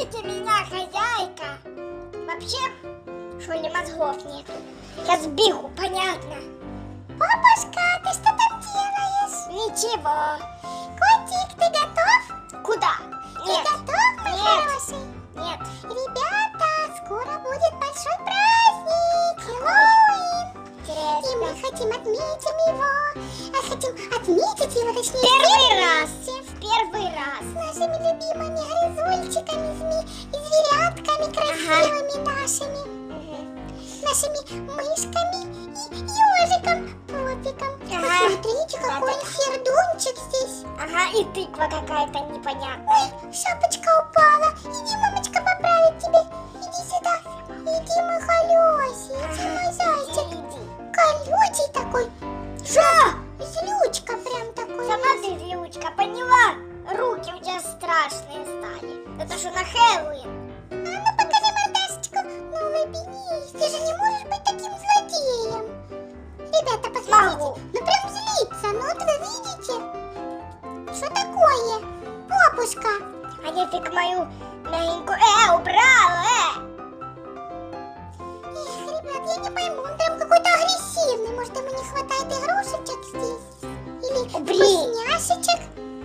Слушайте меня, хозяйка. Вообще, что ли, мозгов нет. Сейчас бегу, понятно. Бабушка, ты что там делаешь? Ничего. Котик, ты готов? Куда? Ты Нет. готов, мой Нет. хороший? Нет. Ребята, скоро будет большой праздник, Хэллоуин. И мы Интересно. хотим отметить его. Хотим отметить его, точнее, Первый раз. вместе В первый раз. с нашими любимыми грызульчиками, и зверятками красивыми нашими. Нашими мышками и ежиком, попиком. Ага. Посмотрите, какой он сердунчик здесь. Ага, и тыква какая-то непонятная. Ой, шапочка упала. Иди, мамочка, поправит тебе. Иди сюда. Иди, мой холёсий, иди, мой зайчик. Иди. Колючий такой. Что? Злючка прям такой. Сама ты злючка, поняла? Руки у тебя страшные стали. Это что, на Хэллоуин? А ну покажи мордашечку. Ну улыбнись. Ты же не можешь быть таким злодеем. Ребята, посмотрите. Могу. Ну прям злится. Ну вот вы видите. Что такое? Бабушка. А нефиг мою мягенькую... убрал, Эх, ребят, я не пойму. Он прям какой-то агрессивный. Может, ему не хватает игрушечек здесь? Или Убери. вкусняшечек?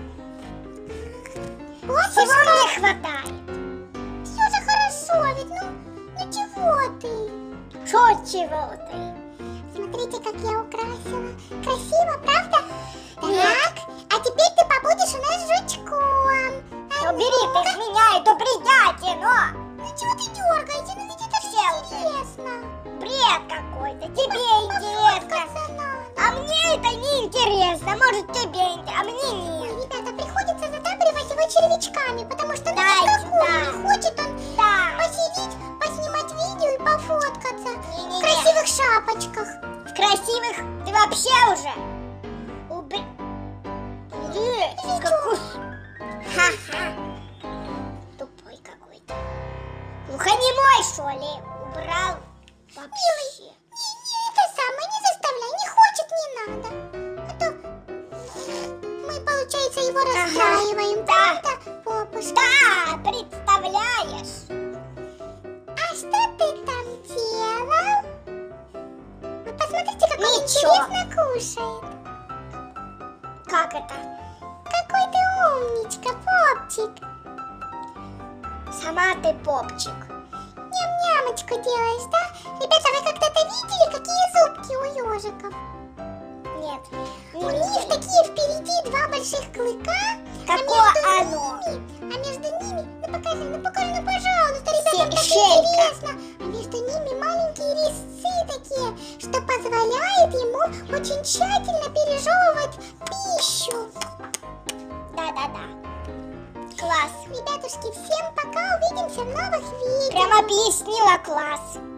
Всего Бабушка, мне хватает. все же хорошо. Ведь, ну чего ты? Что, чего ты? Смотрите, как я украсила. Красиво, правда? Нет. Так, а теперь ты побудешь у нас жучком. А Убери ты с меня эту бредятину. ну чего ты дергаете? Ну ведь это все интересно. Бред какой-то. Тебе интересно. Пофоткаться надо. А мне это не интересно. Может, тебе интересно, а мне нет. Ой, ребята, приходится задабривать его червячками, потому что ну Дай никакого сюда. не хочет он Да. посидеть, поснимать видео и пофоткаться в Не-не-не. красивых шапочках. В красивых ты вообще уже. Убери. Какой... Ха-ха. Тупой какой-то. Глухонемой, что ли? Убрал. Вообще. Не это самое, не заставляй, не хочет, не надо. А то мы, получается, его расстраиваем, да. правда, бабушка? Да, представляешь? А что ты там делал? Вы посмотрите, как он Ничего. интересно кушает. Как это? Какой ты умничка, попчик. Сама ты попчик. Ням-нямочку делаешь, да? Ребята, вы когда-то видели, какие зубки у ежиков? Нет. У них такие впереди два больших клыка, Какое оно? а между ними, ну покажи, ну пожалуйста, ребята, так Щелька. интересно. А между ними маленькие резцы такие, что позволяет ему очень тщательно пережевывать пищу. Да-да-да. Класс. Ребятушки, всем пока, увидимся в новых видео. Прям объяснила класс.